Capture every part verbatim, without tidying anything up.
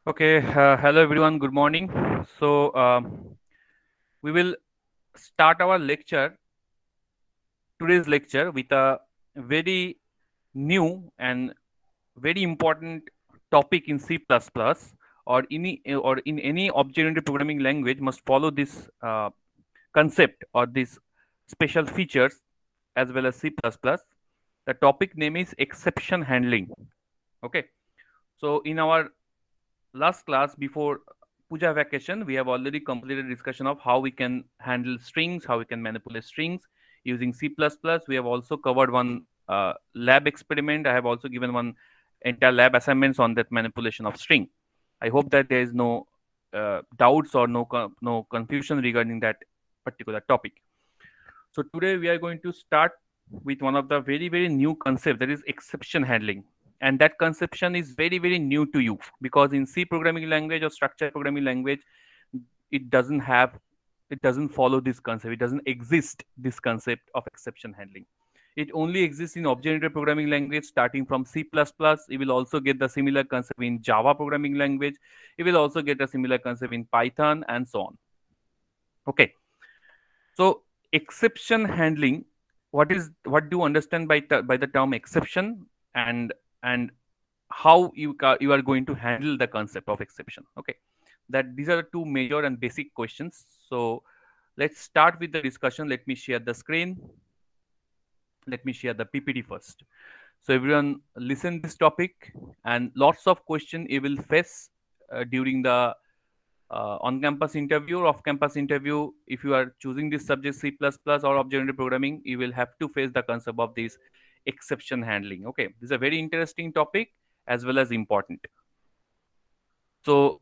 Okay, uh, hello everyone, good morning. So, um, we will start our lecture, today's lecture, with a very new and very important topic in C plus plus or any or in any object-oriented programming language must follow this uh, concept or these special features as well as C plus plus. The topic name is exception handling. Okay, so in our last class before puja vacation, we have already completed discussion of how we can handle strings, how we can manipulate strings using C++. We have also covered one uh, lab experiment. I have also given one entire lab assignments on that manipulation of string. I hope that there is no uh, doubts or no co- no confusion regarding that particular topic. So today we are going to start with one of the very very new concept, that is exception handling. And that conception is very very new to you because in C programming language or structured programming language, it doesn't have it doesn't follow this concept. It doesn't exist this concept of exception handling. It only exists in object-oriented programming language starting from C plus plus. You will also get the similar concept in Java programming language. You will also get a similar concept in Python and so on. Okay. So exception handling, what is what do you understand by the, by the term exception, and and how you ca- you are going to handle the concept of exception? Okay, that these are the two major and basic questions. So let's start with the discussion. Let me share the screen. Let me share the P P T first. So everyone listen this topic, and lots of question you will face uh, during the uh, on-campus interview or off-campus interview. If you are choosing this subject C++ or object-oriented programming, you will have to face the concept of this exception handling. Okay, this is a very interesting topic as well as important. So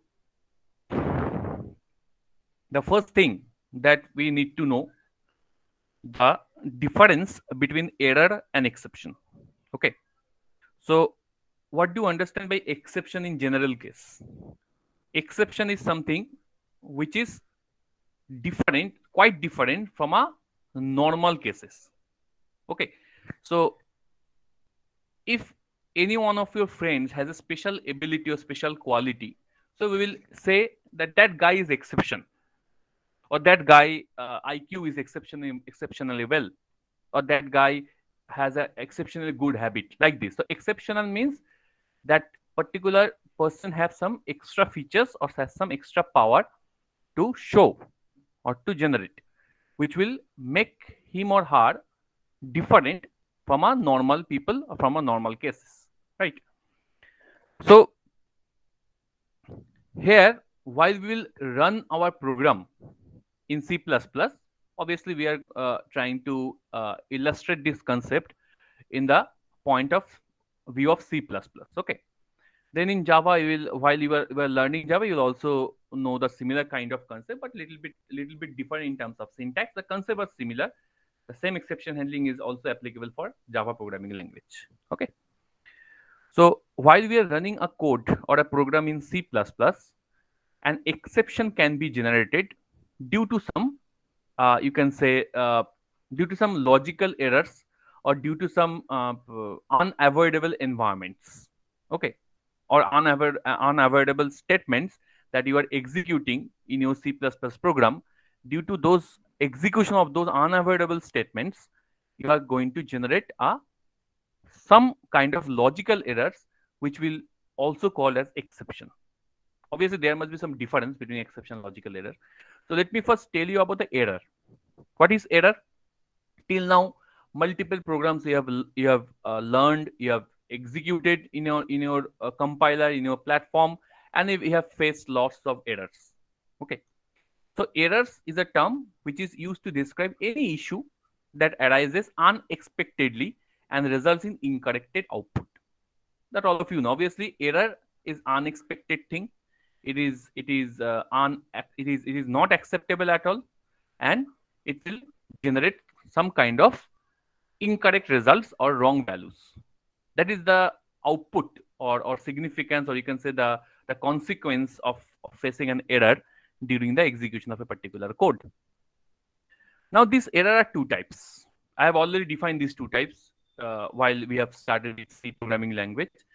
the first thing that we need to know, the difference between error and exception. Okay, so what do you understand by exception in general case? Exception is something which is different, quite different from a normal cases. Okay, so if any one of your friends has a special ability or special quality, so we will say that that guy is exception, or that guy uh, I Q is exceptionally exceptionally well, or that guy has an exceptionally good habit, like this. So exceptional means that particular person has some extra features or has some extra power to show or to generate, which will make him or her different from a normal people or from a normal cases, right? So here, while we will run our program in C plus plus, obviously we are uh, trying to uh, illustrate this concept in the point of view of C plus plus. Okay. Then in Java, you will, while you are, you are learning Java, you will also know the similar kind of concept, but little bit little bit different in terms of syntax. The concept was similar. The same exception handling is also applicable for Java programming language. Okay. So while we are running a code or a program in C plus plus, an exception can be generated due to some, uh, you can say, uh, due to some logical errors or due to some uh, unavoidable environments. Okay, or unavoid, uh, unavoidable statements that you are executing in your C plus plus program. Due to those execution of those unavoidable statements, you are going to generate a some kind of logical errors, which will also called as exception. Obviously, there must be some difference between exception and logical error. So let me first tell you about the error. What is error? Till now, multiple programs you have you have uh, learned, you have executed in your in your uh, compiler, in your platform, and you have faced lots of errors. Okay, so errors is a term which is used to describe any issue that arises unexpectedly and results in incorrect output. That all of you know. Obviously, error is unexpected thing. It is it is uh, un it is it is not acceptable at all, and it will generate some kind of incorrect results or wrong values. That is the output or or significance, or you can say the the consequence of, of facing an error during the execution of a particular code. Now, these error are two types. I have already defined these two types uh, while we have started with C programming language.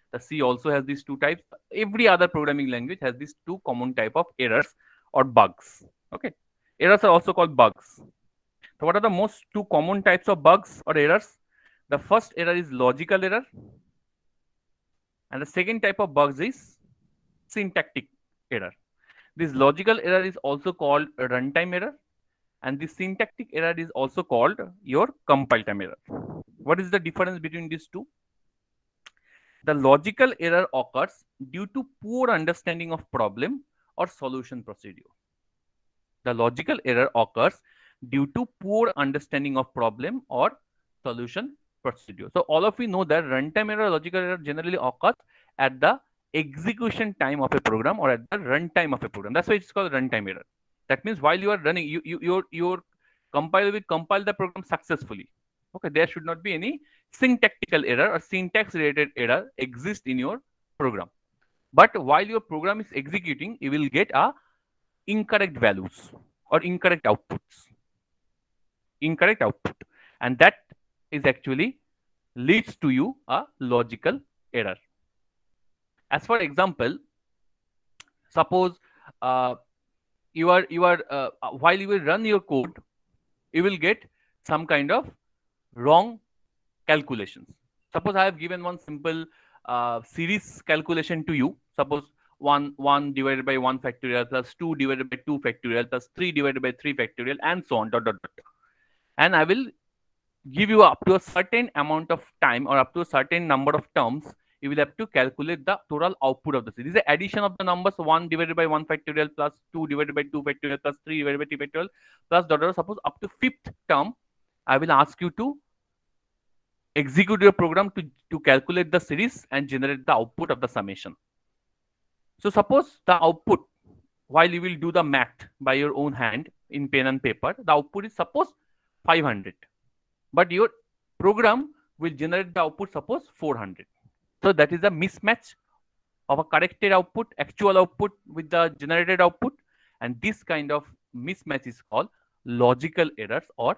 The C also has these two types. Every other programming language has these two common type of errors or bugs. Okay, errors are also called bugs. So what are the most two common types of bugs or errors? The first error is logical error, and the second type of bugs is syntactic error. This logical error is also called a runtime error, and the syntactic error is also called your compile time error. What is the difference between these two? The logical error occurs due to poor understanding of problem or solution procedure. The logical error occurs due to poor understanding of problem or solution procedure. So all of you know that runtime error, logical error generally occurs at the execution time of a program or at the runtime of a program. That's why it's called runtime error. That means while you are running, you, you your your compile will compile the program successfully. Okay, there should not be any syntactical error or syntax related error exist in your program. But while your program is executing, you will get a incorrect values or incorrect outputs. Incorrect output, and that is actually leads to you a logical error. As for example, suppose uh, you are you are uh, while you will run your code, you will get some kind of wrong calculations. Suppose I have given one simple uh, series calculation to you. Suppose one one divided by one factorial plus two divided by two factorial plus three divided by three factorial and so on dot dot dot. And I will give you up to a certain amount of time or up to a certain number of terms. You will have to calculate the total output of the series. The addition of the numbers one divided by one factorial plus two divided by two factorial plus three divided by three factorial plus dot dot. Suppose up to fifth term, I will ask you to execute your program to, to calculate the series and generate the output of the summation. So suppose the output, while you will do the math by your own hand in pen and paper, the output is suppose five hundred. But your program will generate the output suppose four hundred. So that is a mismatch of a corrected output, actual output with the generated output. And this kind of mismatch is called logical errors or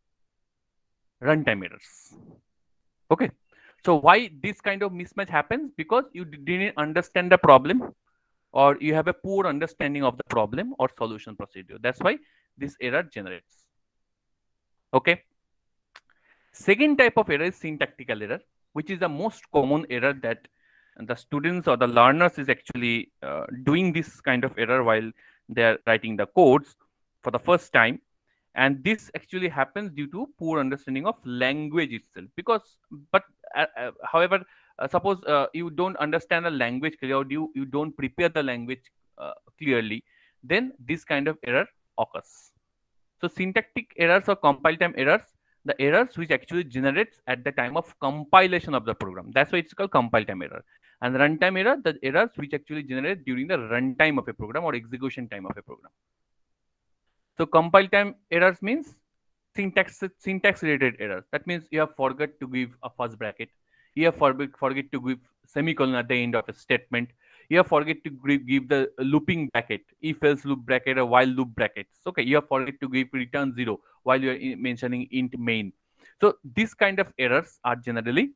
runtime errors. Okay. So why this kind of mismatch happens? Because you didn't understand the problem or you have a poor understanding of the problem or solution procedure. That's why this error generates. Okay. Second type of error is syntactical error, which is the most common error that the students or the learners is actually uh, doing this kind of error while they are writing the codes for the first time. And this actually happens due to poor understanding of language itself. Because, but uh, uh, however, uh, suppose uh, you don't understand the language clearly or you, you don't prepare the language uh, clearly, then this kind of error occurs. So syntactic errors or compile time errors, the errors which actually generates at the time of compilation of the program. That's why it's called compile time error. And runtime error, the errors which actually generate during the runtime of a program or execution time of a program. So compile time errors means syntax syntax related errors. That means you have forgot to give a first bracket. You have forget, forget to give semicolon at the end of a statement. You have forget to give, give the looping bracket, if else loop bracket or while loop brackets. Okay, you have forget to give return zero while you are mentioning int main. So this kind of errors are generally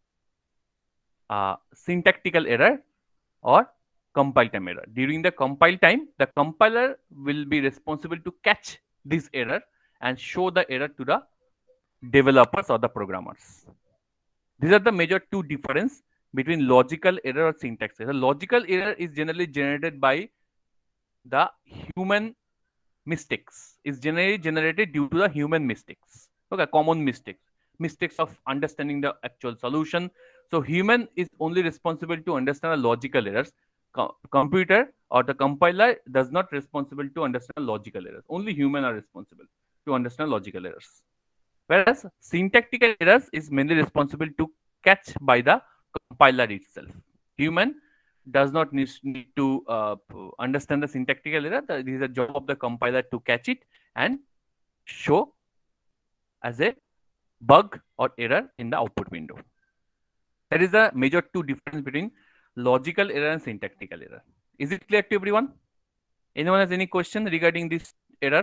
uh, syntactical error or compile time error. During the compile time, the compiler will be responsible to catch this error and show the error to the developers or the programmers. These are the major two difference between logical error or syntax error. Logical error is generally generated by the human mistakes. Is generally generated due to the human mistakes. Okay, common mistakes. Mistakes of understanding the actual solution. So human is only responsible to understand the logical errors. Co computer or the compiler does not responsible to understand logical errors. Only human are responsible to understand logical errors. Whereas syntactical errors is mainly responsible to catch by the compiler itself. Human does not need, need to uh, understand the syntactical error. This is a job of the compiler to catch it and show as a bug or error in the output window. That is the major two difference between logical error and syntactical error. Is it clear to everyone? Anyone has any question regarding this error?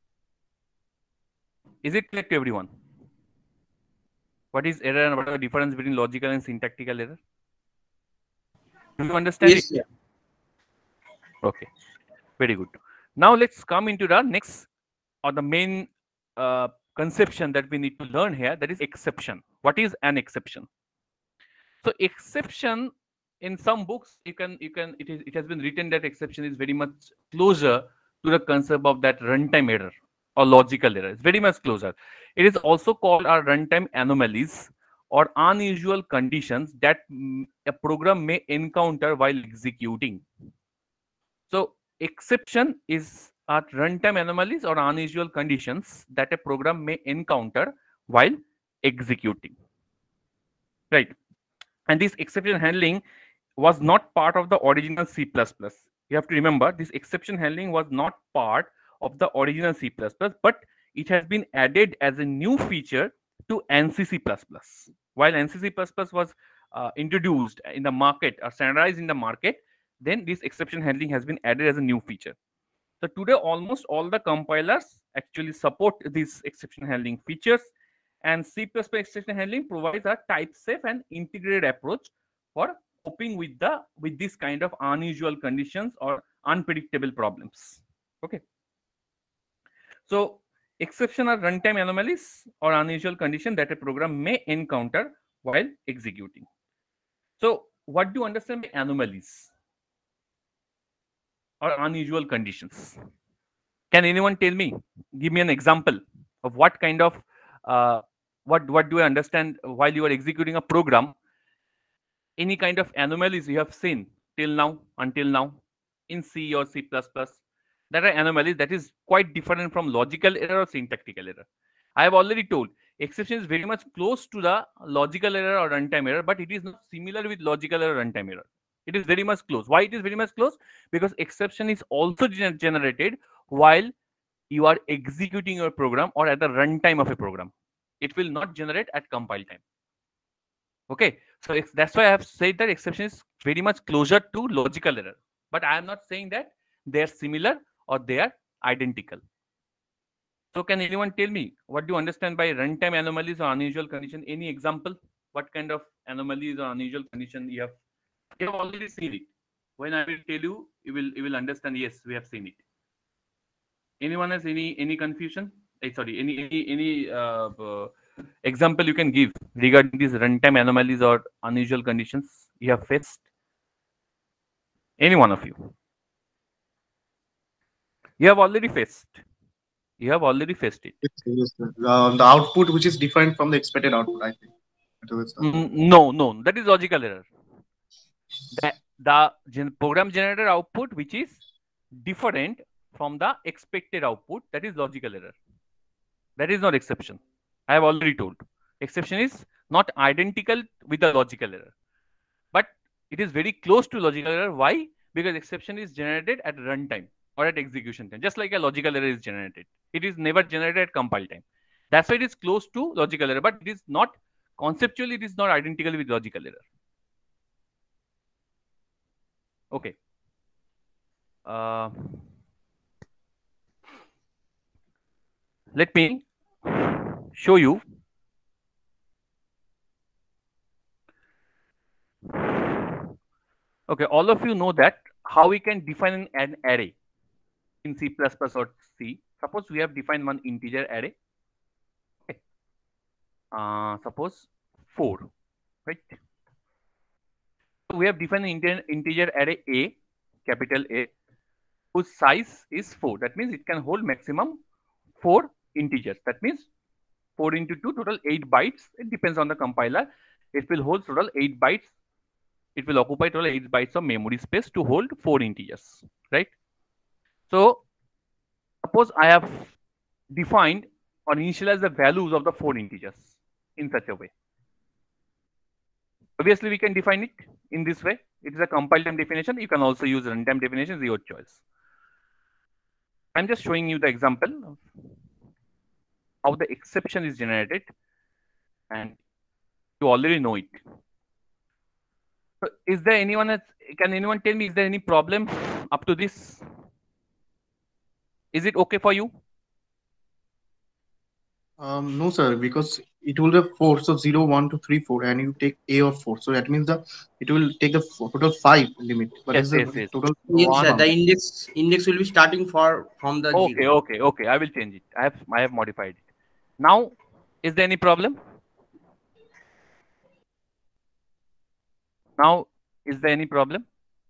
Is it clear to everyone? What is error and what are the difference between logical and syntactical error? Do you understand Yes, it? sir. Okay, very good. Now let's come into the next or the main uh, conception that we need to learn here, that is exception. What is an exception? So exception, in some books you can you can it is it has been written that exception is very much closer to the concept of that runtime error or logical error. It's very much closer. It is also called our runtime anomalies or unusual conditions that mm, a program may encounter while executing. So exception is at runtime anomalies or unusual conditions that a program may encounter while executing. Right. And this exception handling was not part of the original C plus plus. You have to remember this exception handling was not part of the original C plus plus, but it has been added as a new feature to N C C plus plus. While N C C plus plus was uh, introduced in the market or standardized in the market, then this exception handling has been added as a new feature. So today, almost all the compilers actually support these exception handling features, and C plus plus exception handling provides a type-safe and integrated approach for coping with the with this kind of unusual conditions or unpredictable problems. Okay, so exception are runtime anomalies or unusual condition that a program may encounter while executing. So, what do you understand by anomalies or unusual conditions? Can anyone tell me? Give me an example of what kind of uh, what what do I understand while you are executing a program? Any kind of anomalies you have seen till now, until now, in C or C plus plus? That are anomalies that is quite different from logical error or syntactical error. I have already told exception is very much close to the logical error or runtime error, but it is not similar with logical error runtime error. It is very much close. Why it is very much close? Because exception is also gener- generated while you are executing your program or at the runtime of a program. It will not generate at compile time. Okay, so ex- that's why I have said that exception is very much closer to logical error. But I am not saying that they are similar or they are identical. So can anyone tell me what do you understand by runtime anomalies or unusual condition? Any example? What kind of anomalies or unusual condition you have? You have already seen it. When I will tell you, you will you will understand. Yes, we have seen it. Anyone has any any confusion? Eh, sorry, any any any uh, uh, example you can give regarding these runtime anomalies or unusual conditions you have faced? Any one of you? You have already faced. You have already faced it. Yes, sir, yes, sir. Uh, the output which is different from the expected output, I think. That is, sir. Mm, no, no, that is logical error. The, the gen- program generated output which is different from the expected output, that is logical error. That is not exception. I have already told. Exception is not identical with the logical error, but it is very close to logical error. Why? Because exception is generated at runtime or at execution time, just like a logical error is generated. It is never generated at compile time. That's why it is close to logical error, but it is not conceptually. It is not identical with logical error. Okay. Uh, let me show you. Okay, all of you know that how we can define an array in C plus plus or C. Suppose we have defined one integer array. Okay. Uh, suppose four, right? So we have defined an integer array A, capital A, whose size is four. That means it can hold maximum four integers. That means four into two, total eight bytes. It depends on the compiler. It will hold total eight bytes. It will occupy total eight bytes of memory space to hold four integers, right? So suppose I have defined or initialized the values of the four integers in such a way. Obviously, we can define it in this way. It is a compile time definition. You can also use runtime definition, is your choice. I'm just showing you the example of how the exception is generated, and you already know it. So is there anyone else? Can anyone tell me, is there any problem up to this? Is it okay for you? Um, no, sir, because it will be four. So zero, one, two, three, four, and you take a of four. So that means the it will take the f- total five limit, but Yes, this is yes, the yes. total Yes, One. sir. The found. index index will be starting for from the Okay, zero. okay, okay. I will change it. I have I have modified it. Now, is there any problem? Now, is there any problem?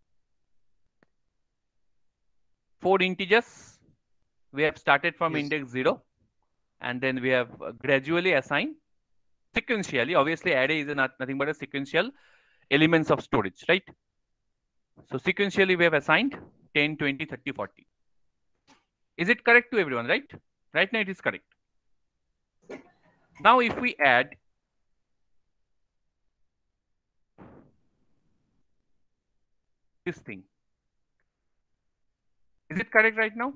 Four integers. We have started from Yes. index zero, and then we have uh, gradually assigned sequentially. Obviously, array is not, nothing but a sequential elements of storage, right? So sequentially, we have assigned ten, twenty, thirty, forty. Is it correct to everyone, right? Right now, it is correct. Now, if we add this thing, is it correct right now?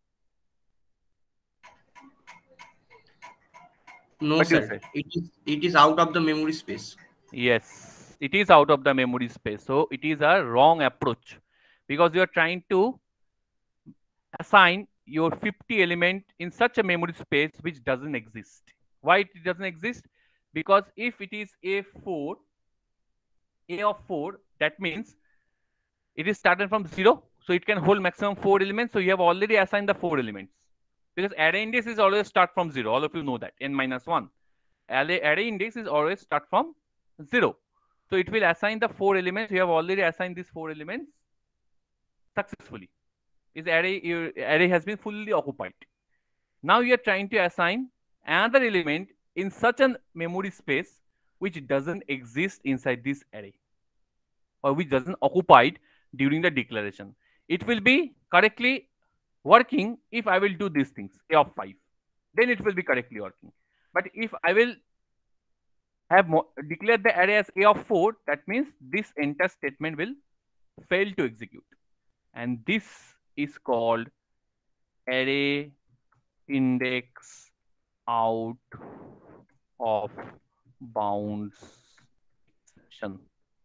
No, What do you sir. say? It is it is out of the memory space. Yes, it is out of the memory space. So it is a wrong approach because you are trying to assign your fifty element in such a memory space which doesn't exist. Why it doesn't exist? Because if it is a four, a of four, that means it is started from zero. So it can hold maximum four elements. So you have already assigned the four elements. Because array index is always start from zero. All of you know that. N minus one. Array, array index is always start from zero. So it will assign the four elements. You have already assigned these four elements successfully. Is array your array has been fully occupied. Now you are trying to assign another element in such a memory space which doesn't exist inside this array or which doesn't occupied during the declaration. It will be correctly working if I will do these things, a of five. Then it will be correctly working. But if I will have declared the array as a of four, that means this entire statement will fail to execute. And this is called array index out of bounds exception.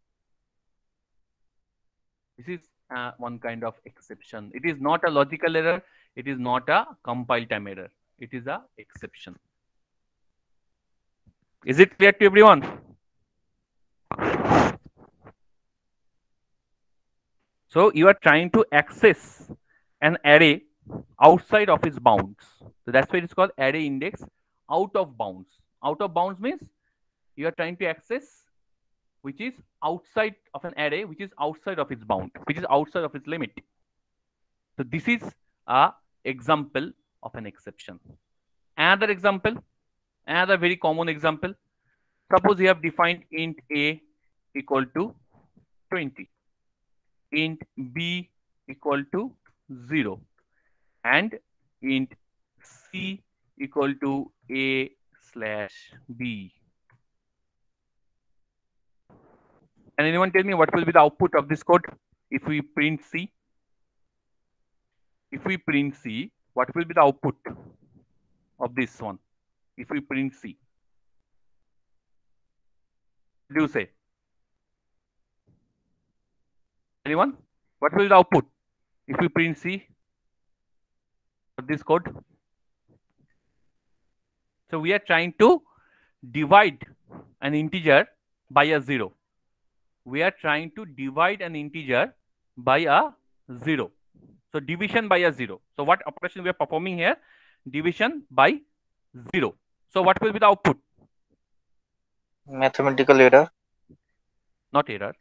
This is uh, one kind of exception. It is not a logical error. It is not a compile time error. It is a exception. Is it clear to everyone? So you are trying to access an array outside of its bounds. So that's why it's called array index out of bounds. Out of bounds means you are trying to access which is outside of an array, which is outside of its bound, which is outside of its limit. So this is a example of an exception. Another example, another very common example. Suppose you have defined int a equal to twenty, int b equal to zero, and int c equal to a slash b. Can anyone tell me what will be the output of this code if we print C? If we print C, what will be the output of this one? If we print C, what do you say? Anyone? What will be the output if we print C of this code? So we are trying to divide an integer by a zero. We are trying to divide an integer by a zero. So division by a zero. So what operation we are performing here? Division by zero. So what will be the output? Mathematical error. Not error.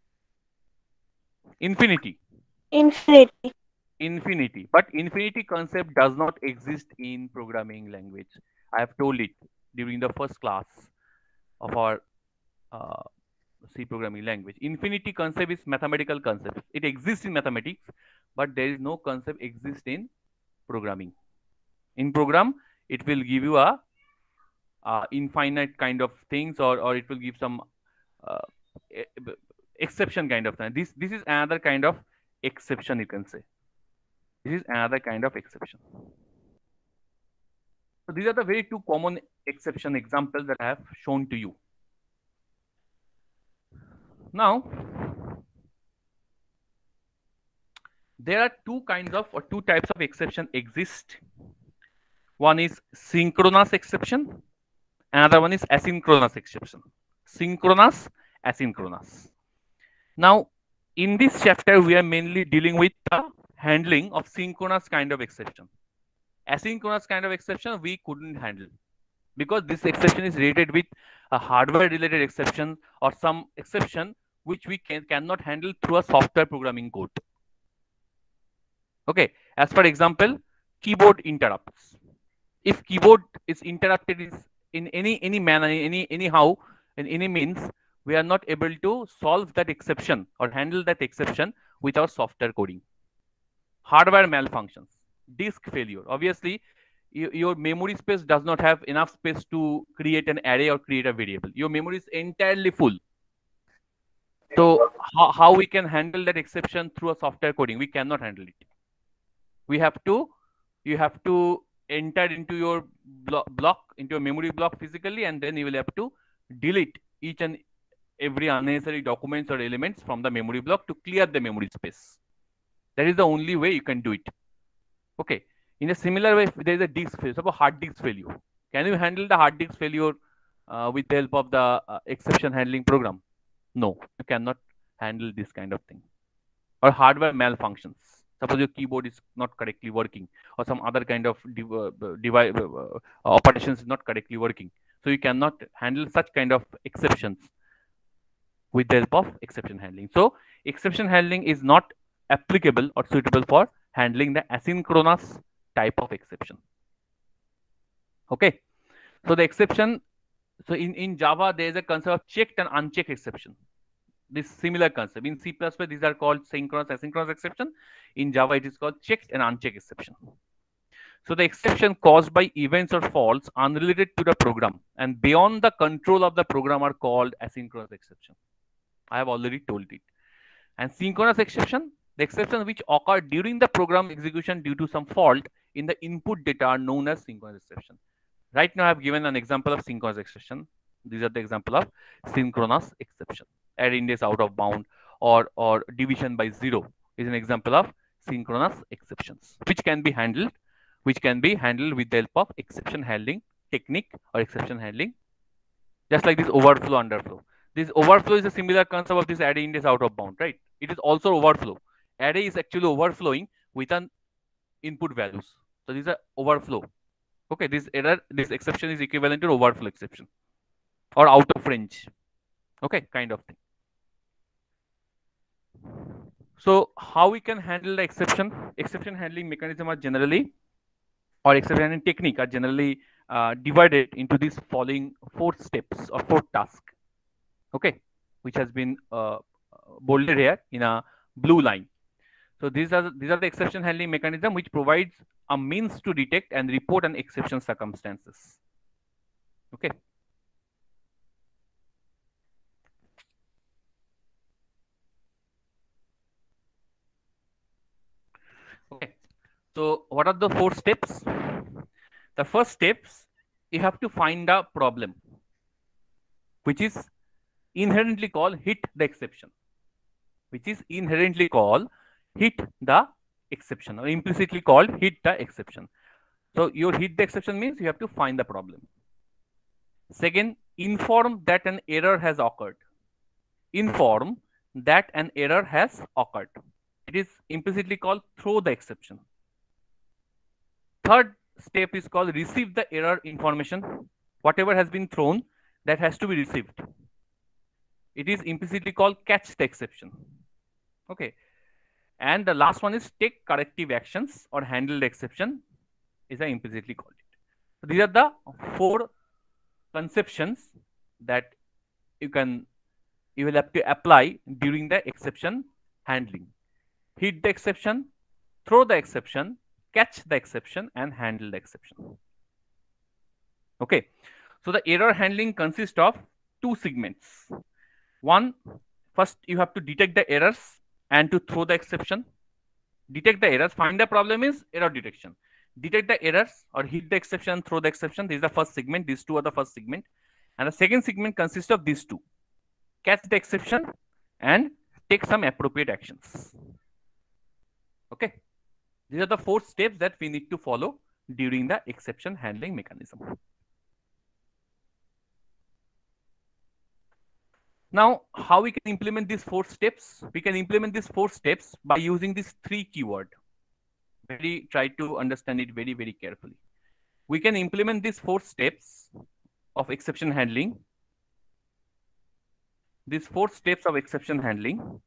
Infinity. Infinity. Infinity. But infinity concept does not exist in programming language. I have told it during the first class of our uh, C programming language. Infinity concept is mathematical concept. It exists in mathematics, but there is no concept exist in programming. In program, it will give you a uh, infinite kind of things, or or it will give some uh, exception kind of thing. This this is another kind of exception, you can say. This is another kind of exception. So these are the very two common exception examples that I have shown to you. Now, there are two kinds of or two types of exception exist. One is synchronous exception Another one is asynchronous exception. Synchronous, asynchronous. Now, in this chapter, we are mainly dealing with the handling of synchronous kind of exception. Asynchronous kind of exception we couldn't handle because this exception is related with a hardware related exception or some exception which we can cannot handle through a software programming code. Okay, as for example, keyboard interrupts. If keyboard is interrupted is in any any manner, any anyhow, in any means, we are not able to solve that exception or handle that exception with our software coding. Hardware malfunctions, disk failure. Obviously, you, your memory space does not have enough space to create an array or create a variable. Your memory is entirely full. So how, how we can handle that exception through a software coding? We cannot handle it. We have to, you have to enter into your blo block, into a memory block physically, and then you will have to delete each and every unnecessary documents or elements from the memory block to clear the memory space. That is the only way you can do it. Okay. In a similar way, there is a disk failure, suppose hard disk failure. Can you handle the hard disk failure uh, with the help of the uh, exception handling program? No, you cannot handle this kind of thing. Or hardware malfunctions. Suppose your keyboard is not correctly working, or some other kind of dev uh, device uh, operations is not correctly working. So you cannot handle such kind of exceptions with the help of exception handling. So exception handling is not applicable or suitable for handling the asynchronous type of exception. Okay. So the exception, so in, in Java, there is a concept of checked and unchecked exception. This similar concept. In C plus plus, these are called synchronous, asynchronous exception. In Java, it is called checked and unchecked exception. So the exception caused by events or faults unrelated to the program and beyond the control of the program are called asynchronous exception. I have already told it. And synchronous exception, the exceptions which occur during the program execution due to some fault in the input data are known as synchronous exception. Right now, I have given an example of synchronous exception. These are the example of synchronous exception. Array index out of bound or, or division by zero is an example of synchronous exceptions, which can be handled, which can be handled with the help of exception handling technique or exception handling, just like this overflow, underflow. This overflow is a similar concept of this array index out of bound, right? It is also overflow. Array is actually overflowing with an input values. So this is an overflow. Okay, this error, this exception is equivalent to overflow exception or out of range. Okay, kind of thing. So how we can handle the exception? Exception handling mechanism are generally, or exception handling technique are generally uh, divided into these following four steps or four tasks. Okay, which has been uh, bolded here in a blue line. So these are these are the exception handling mechanism which provides a means to detect and report an exception circumstances. Okay. Okay. So what are the four steps? The first steps, you have to find a problem, which is inherently called hit the exception, which is inherently called hit the exception or implicitly called hit the exception. So your hit the exception means you have to find the problem. Second, inform that an error has occurred. Inform that an error has occurred. It is implicitly called throw the exception. Third step is called receive the error information. Whatever has been thrown, that has to be received. It is implicitly called catch the exception. Okay. And the last one is take corrective actions or handle the exception is a implicitly called it. So these are the four conceptions that you can you will have to apply during the exception handling. Hit the exception, throw the exception, catch the exception, and handle the exception. Okay. So the error handling consists of two segments. One, first you have to detect the errors and to throw the exception. Detect the errors, find the problem is error detection. Detect the errors or hit the exception, throw the exception. This is the first segment. These two are the first segment. And the second segment consists of these two. Catch the exception and take some appropriate actions. Okay. These are the four steps that we need to follow during the exception handling mechanism. Now, how we can implement these four steps? We can implement these four steps by using this three keyword. Very try to understand it very, very carefully. We can implement these four steps of exception handling. These four steps of exception handling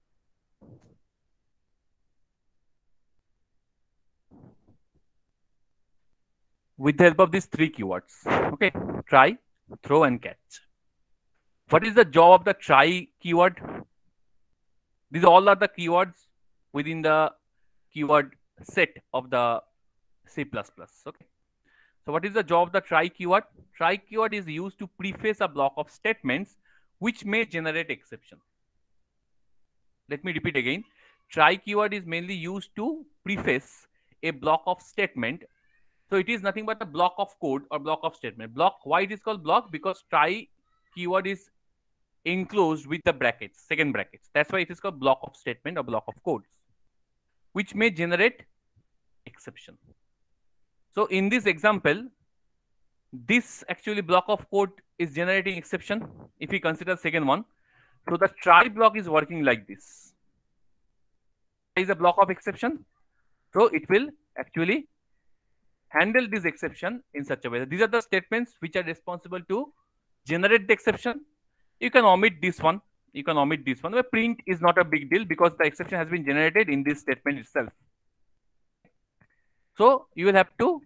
with the help of these three keywords. Okay, try, throw, and catch. What is the job of the try keyword? These all are the keywords within the keyword set of the C plus plus. Okay. So what is the job of the try keyword? Try keyword is used to preface a block of statements which may generate exception. Let me repeat again. Try keyword is mainly used to preface a block of statement. So it is nothing but a block of code or block of statement. Block, why it is called block? Because try keyword is enclosed with the brackets, second brackets. That's why it is called block of statement or block of codes, which may generate exception. So in this example, this actually block of code is generating exception. If we consider second one, so the try block is working like this. Is a block of exception. So it will actually handle this exception in such a way. These are the statements which are responsible to generate the exception. You can omit this one. You can omit this one. But print is not a big deal because the exception has been generated in this statement itself. So you will have to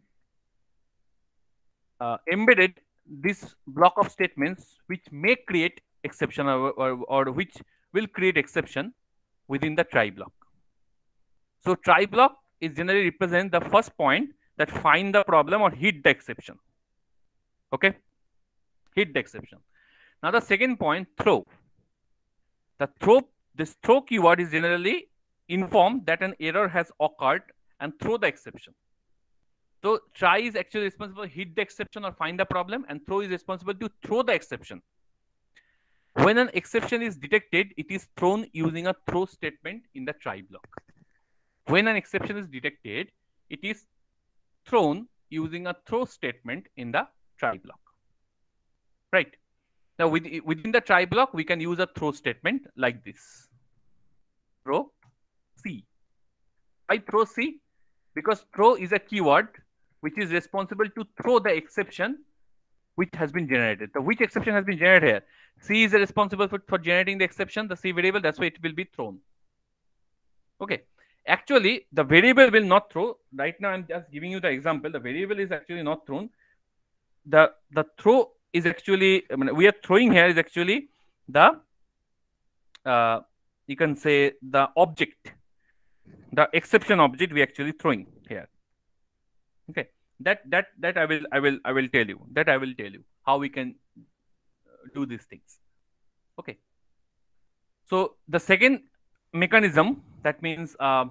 uh, embed this block of statements which may create exception or, or, or which will create exception within the try block. So try block is generally represent the first point that find the problem or hit the exception. Okay, hit the exception. Now the second point, throw. The throw, this throw keyword is generally informed that an error has occurred and throw the exception. So try is actually responsible for hit the exception or find the problem, and throw is responsible to throw the exception. When an exception is detected, it is thrown using a throw statement in the try block. When an exception is detected, it is thrown using a throw statement in the try block. Right. Now within the try block, we can use a throw statement like this. Throw C. I throw C because throw is a keyword which is responsible to throw the exception which has been generated. So which exception has been generated here? C is responsible for, for generating the exception, the C variable, that's why it will be thrown. Okay. Actually, the variable will not throw. Right now, I'm just giving you the example. The variable is actually not thrown. The, the throw is actually, I mean, we are throwing here is actually the, uh, you can say the object, the exception object we actually throwing here. Okay. That, that, that I will, I will, I will tell you, that I will tell you how we can do these things. Okay. So the second mechanism, that means uh,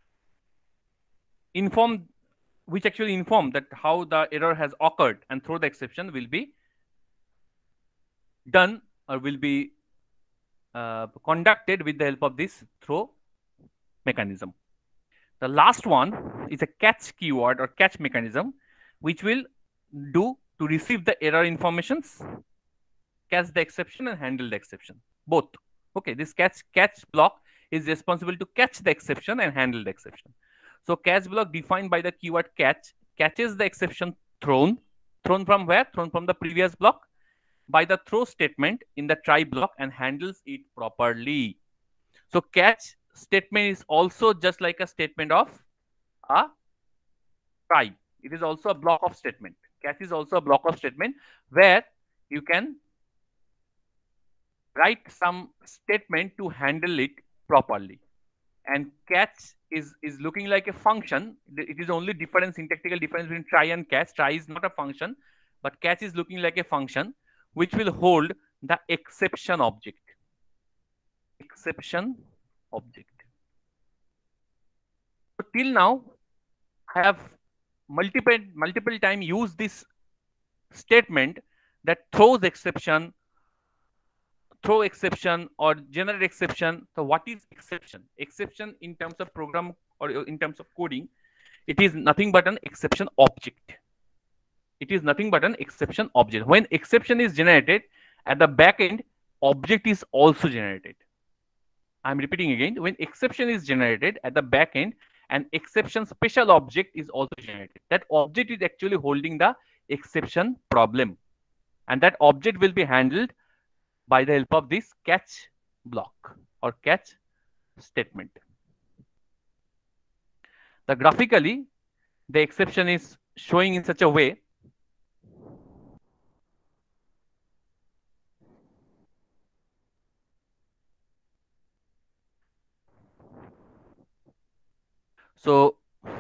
inform, which actually inform that how the error has occurred and throw the exception will be done or will be uh, conducted with the help of this throw mechanism. The last one is a catch keyword or catch mechanism, which will do to receive the error informations, catch the exception and handle the exception, both. Okay, this catch catch block is responsible to catch the exception and handle the exception. So catch block defined by the keyword catch catches the exception thrown. Thrown from where? Thrown from the previous block by the throw statement in the try block and handles it properly. So catch statement is also just like a statement of a try. It is also a block of statement. Catch is also a block of statement where you can write some statement to handle it properly. And catch is, is looking like a function. It is only difference, syntactical difference between try and catch. Try is not a function, but catch is looking like a function which will hold the exception object. Exception object. So till now, I have multiple multiple time used this statement that throws exception, throw exception or generate exception. So what is exception? Exception in terms of program or in terms of coding, it is nothing but an exception object. It is nothing but an exception object. When exception is generated at the back end, object is also generated. I'm repeating again, when exception is generated at the back end, an exception special object is also generated. That object is actually holding the exception problem, and that object will be handled by the help of this catch block or catch statement. The graphically, the exception is showing in such a way so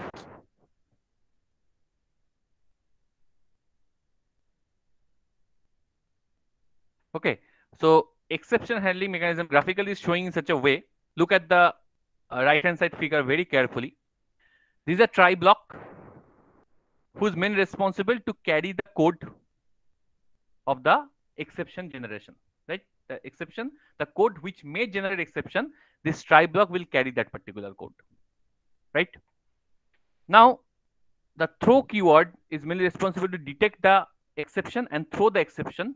okay, so exception handling mechanism graphically is showing in such a way. Look at the uh, right hand side figure very carefully. This is a try block whose main responsible to carry the code of the exception generation, right? The exception, the code which may generate exception, this try block will carry that particular code, right? Now, the throw keyword is mainly responsible to detect the exception and throw the exception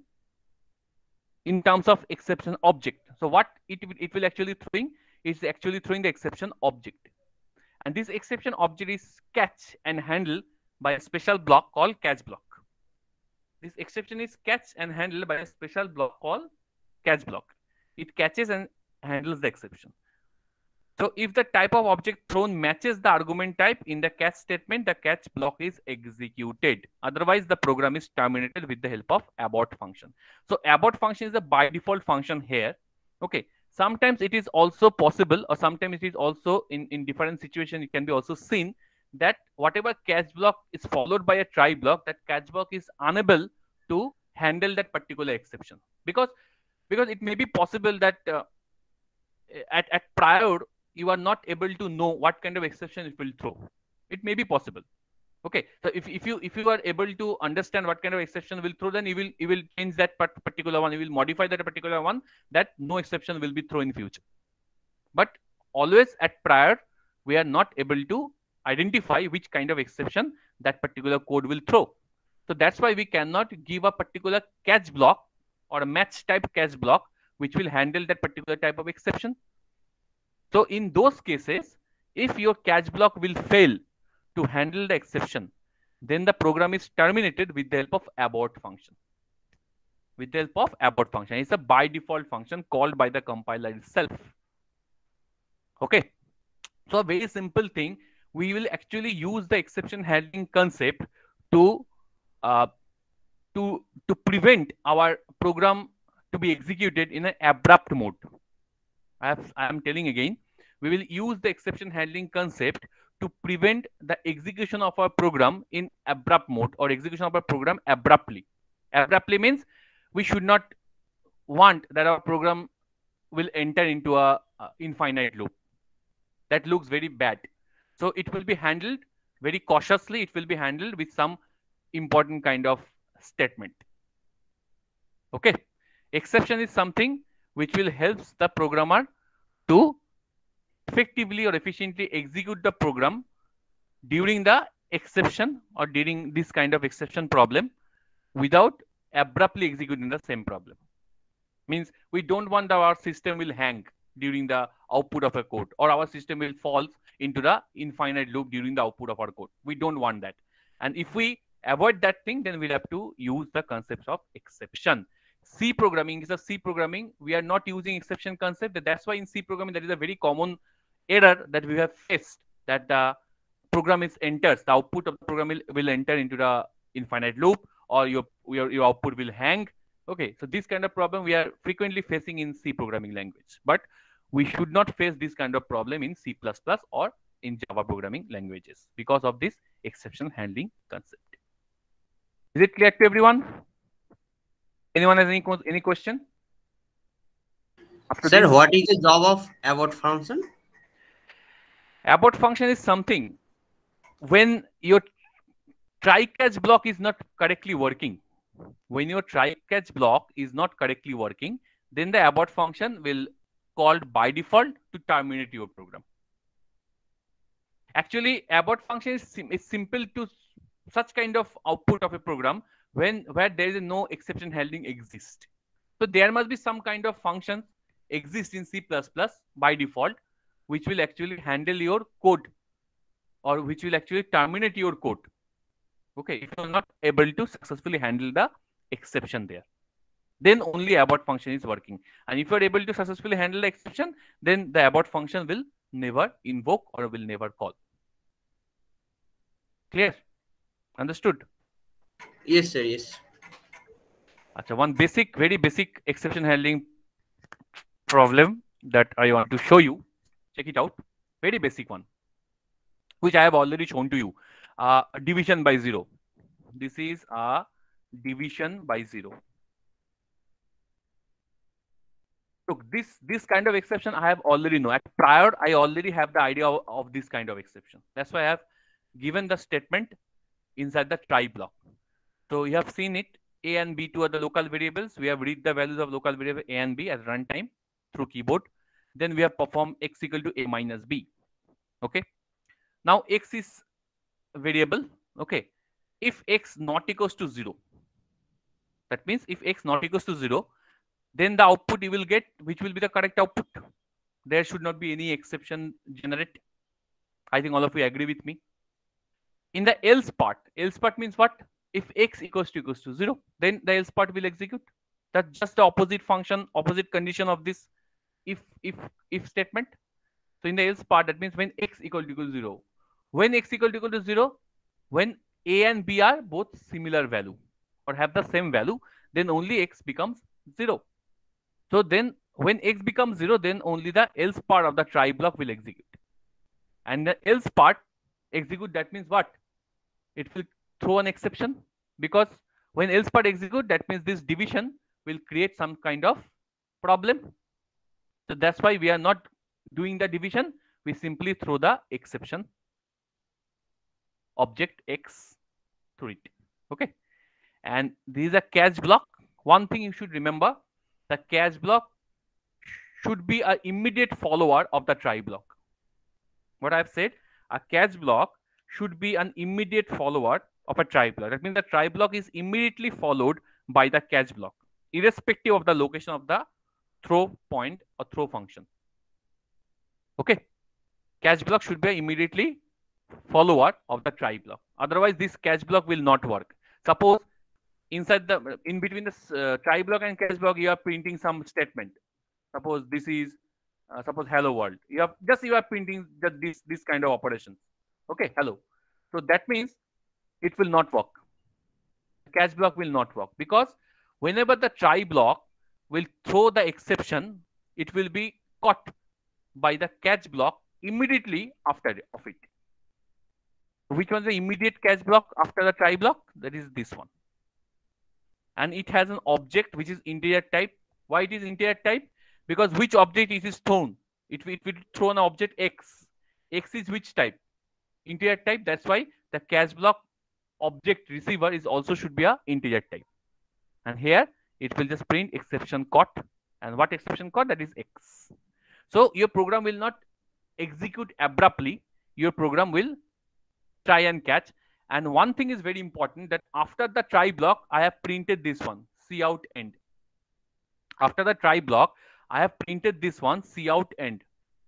in terms of exception object. So what it, it will actually throwing is actually throwing the exception object. And this exception object is catch and handled by a special block called catch block. This exception is catch and handled by a special block called catch block. It catches and handles the exception. So if the type of object thrown matches the argument type in the catch statement, the catch block is executed. Otherwise, the program is terminated with the help of abort function. So abort function is a by default function here. Okay. Sometimes it is also possible, or sometimes it is also in, in different situations, it can be also seen that whatever catch block is followed by a try block, that catch block is unable to handle that particular exception. Because, because it may be possible that uh, at, at prior, you are not able to know what kind of exception it will throw. It may be possible. Okay, so if, if you if you are able to understand what kind of exception will throw, then you will you will change that particular one, you will modify that particular one, that no exception will be thrown in future. But always at prior, we are not able to identify which kind of exception that particular code will throw. So that's why we cannot give a particular catch block or a match type catch block which will handle that particular type of exception. So in those cases, if your catch block will fail to handle the exception, then the program is terminated with the help of abort function. With the help of abort function. It's a by default function called by the compiler itself. Okay. So a very simple thing, we will actually use the exception handling concept to, uh, to, to prevent our program to be executed in an abrupt mode. I, have, I am telling again, we will use the exception handling concept to prevent the execution of our program in abrupt mode or execution of our program abruptly. Abruptly means we should not want that our program will enter into a, a infinite loop. That looks very bad. So it will be handled very cautiously. It will be handled with some important kind of statement. Okay. Exception is something which will help the programmer to effectively or efficiently execute the program during the exception or during this kind of exception problem without abruptly executing the same problem. Means we don't want that our system will hang during the output of a code, or our system will fall into the infinite loop during the output of our code. We don't want that. And if we avoid that thing, then we'll have to use the concepts of exception. C programming is a C programming. We are not using exception concept. That's why in C programming, that is a very common error that we have faced, that the program is enters, the output of the program will, will enter into the infinite loop, or your, your, your output will hang. Okay, so this kind of problem we are frequently facing in C programming language, but we should not face this kind of problem in C plus plus or in Java programming languages because of this exception handling concept. Is it clear to everyone? Anyone has any, any question? After Sir, this? What is the job of abort function? Abort function is something when your try catch block is not correctly working. When your try catch block is not correctly working, then the abort function will called by default to terminate your program. Actually, abort function is, sim is simple to such kind of output of a program when where there is no exception handling exist. So there must be some kind of functions exist in C plus plus by default, which will actually handle your code, or which will actually terminate your code. Okay, if you are not able to successfully handle the exception there, then only abort function is working. And if you are able to successfully handle the exception, then the abort function will never invoke or will never call. Clear? Understood? Yes, sir. Yes. Achha, one basic, very basic exception handling problem that I want to show you. Check it out. Very basic one, which I have already shown to you. Uh, division by zero. This is a division by zero. Look, this this kind of exception I have already know. At prior, I already have the idea of, of this kind of exception. That's why I have given the statement inside the try block. So you have seen it. A and B, two are the local variables. We have read the values of local variable A and B at runtime through keyboard. Then we have performed x equal to A minus B. Okay. Now x is variable. Okay. If x not equals to zero, that means if x not equals to zero, then the output you will get, which will be the correct output. There should not be any exception generate. I think all of you agree with me. In the else part, else part means what? If x equals to equals to zero, then the else part will execute. That's just the opposite function, opposite condition of this if if if statement. So in the else part, that means when x equal to equal to zero. When x equal to equal to zero, when a and b are both similar value or have the same value, then only x becomes zero. So then when x becomes zero, then only the else part of the try block will execute. And the else part execute, that means what? It will throw an exception, because when else part execute, that means this division will create some kind of problem. So that's why we are not doing the division. We simply throw the exception object x through it. Okay. And this is a catch block. One thing you should remember, the catch block should be an immediate follower of the try block. What I've said, a catch block should be an immediate follower of a try block. That means the try block is immediately followed by the catch block, irrespective of the location of the throw point or throw function. Okay. Catch block should be an immediately follower of the try block. Otherwise, this catch block will not work. Suppose inside the, in between the uh, try block and catch block, you are printing some statement. Suppose this is, uh, suppose hello world. You have just, you are printing just this, this kind of operations. Okay, hello. So that means it will not work. Catch block will not work, because whenever the try block will throw the exception, it will be caught by the catch block immediately after of it. Which one is the immediate catch block after the try block? That is this one. And it has an object which is integer type. Why it is integer type? Because which object it is thrown? It, it will throw an object x. X is which type? Integer type. That's why the catch block object receiver is also should be a integer type. And here it will just print exception caught. And what exception caught? That is x. So your program will not execute abruptly. Your program will try and catch. And one thing is very important, that after the try block, I have printed this one, cout end. After the try block, I have printed this one, cout end.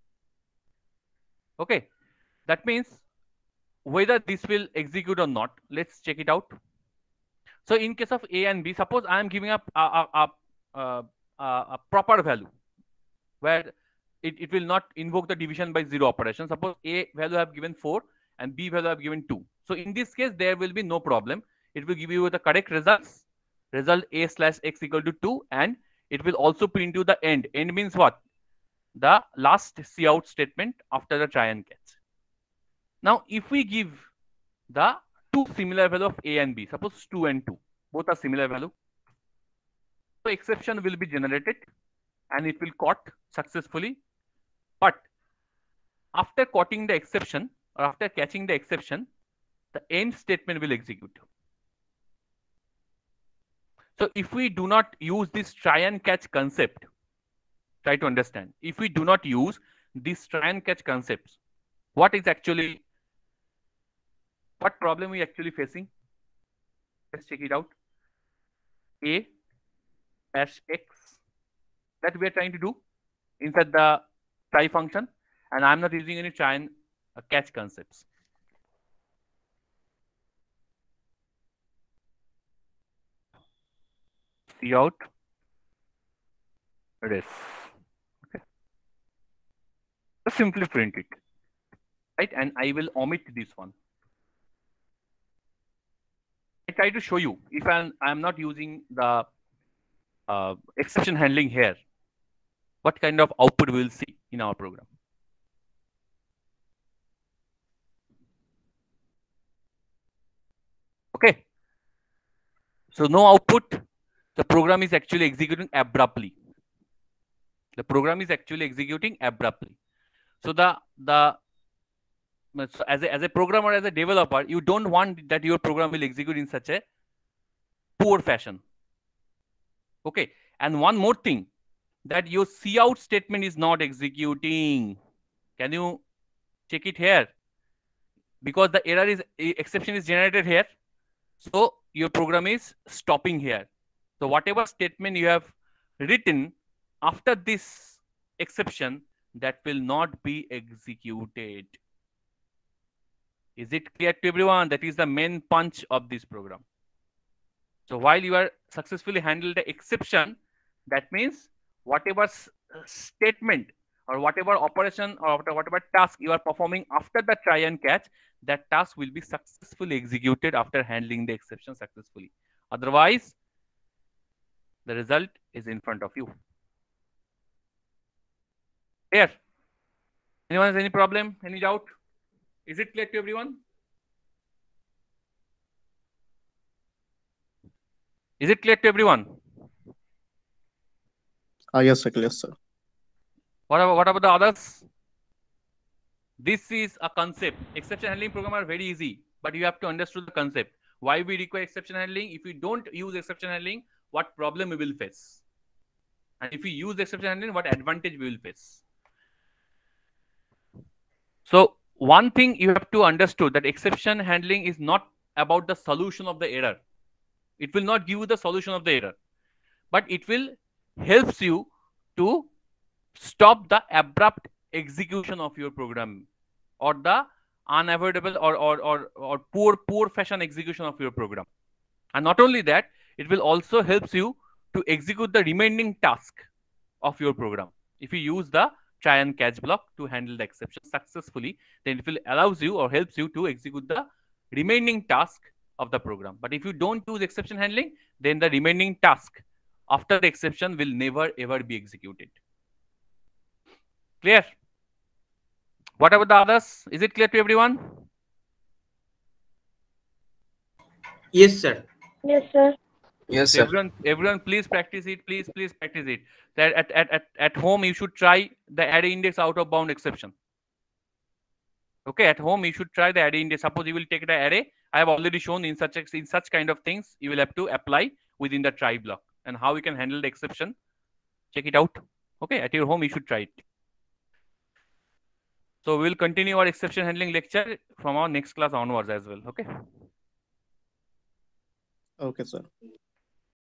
Okay. That means whether this will execute or not, let's check it out. So in case of A and B, suppose I am giving up a, a, a, a, a, a proper value where it, it will not invoke the division by zero operation. Suppose A value I have given four and B value I have given two. So in this case, there will be no problem. It will give you the correct results. Result A slash x equal to two, and it will also print you the end. End means what? The last cout statement after the try and catch. Now, if we give the two similar value of A and B, suppose two and two, both are similar value. So exception will be generated and it will caught successfully. But after caughting the exception or after catching the exception, the end statement will execute. So if we do not use this try and catch concept, try to understand. If we do not use this try and catch concepts, what is actually, what problem we actually facing? Let's check it out. A dash x that we are trying to do inside the try function, and I'm not using any try and uh, catch concepts. See out res. Okay. Just simply print it, right? And I will omit this one. I try to show you if I'm I'm not using the uh, exception handling here, what kind of output we will see in our program. Okay. So no output. The program is actually executing abruptly. The program is actually executing abruptly. So the the so as a as a programmer, as a developer, you don't want that your program will execute in such a poor fashion. Okay. And one more thing, that your cout statement is not executing. Can you check it here? Because the error is exception is generated here. So your program is stopping here. So whatever statement you have written after this exception, that will not be executed. Is it clear to everyone? That is the main punch of this program. So while you are successfully handled the exception, that means whatever statement or whatever operation or whatever task you are performing after the try and catch, that task will be successfully executed after handling the exception successfully. Otherwise, the result is in front of you. Here, anyone has any problem, any doubt? Is it clear to everyone? Is it clear to everyone? Ah, yes, sir. Yes, sir. What about, what about the others? This is a concept. Exception handling program are very easy, but you have to understand the concept. Why we require exception handling? If we don't use exception handling, what problem we will face? And if we use exception handling, what advantage we will face? So one thing you have to understand, that exception handling is not about the solution of the error. It will not give you the solution of the error, but it will helps you to stop the abrupt execution of your program, or the unavoidable or, or, or, or poor, poor fashion execution of your program. And not only that, it will also helps you to execute the remaining task of your program. If you use the try and catch block to handle the exception successfully, then it will allows you or helps you to execute the remaining task of the program. But if you don't use exception handling, then the remaining task after the exception will never ever be executed. Clear? What about the others? Is it clear to everyone? Yes, sir. Yes, sir. Yes, sir. Everyone, everyone, please practice it. Please, please practice it. That at, at, at, at home, you should try the array index out of bound exception. Okay, at home, you should try the array index. Suppose you will take the array. I have already shown in such in such kind of things, you will have to apply within the try block, and how you can handle the exception. Check it out. Okay, at your home, you should try it. So we will continue our exception handling lecture from our next class onwards as well. Okay. Okay, sir.